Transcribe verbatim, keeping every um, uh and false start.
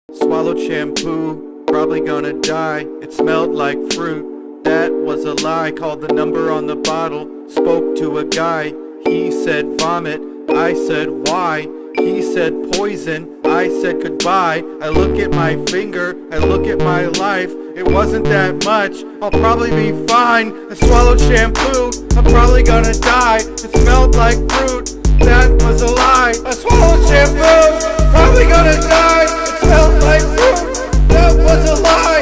Swallowed shampoo, probably gonna die. It smelled like fruit, that was a lie. Called the number on the bottle, spoke to a guy. He said vomit, I said why? He said poison, I said goodbye. I look at my finger, I look at my life. It wasn't that much, I'll probably be fine. I swallowed shampoo, I'm probably gonna die. It smelled like fruit, that was a lie. I swallowed shampoo, probably gonna die. It smelled like fruit, that was a lie.